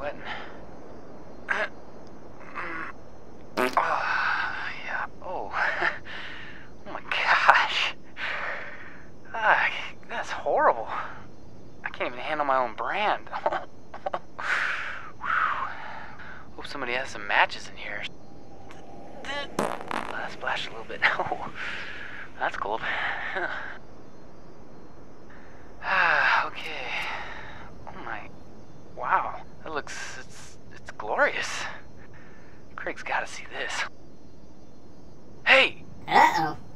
sweating. Oh, yeah. Oh. Oh my gosh. Ah, that's horrible. I can't even handle my own brand. Hope somebody has some matches in here. That splashed a little bit. Oh, that's cold. Okay. Oh my. Wow. That looks. It's glorious. Craig's gotta see this. Hey! Uh-oh.